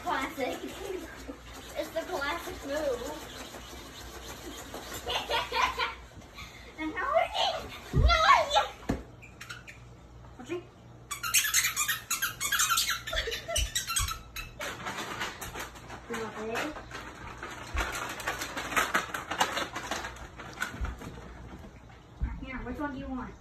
classic. It's the classic move. Annoying! Annoying! Watch me. Okay. Here, which one do you want?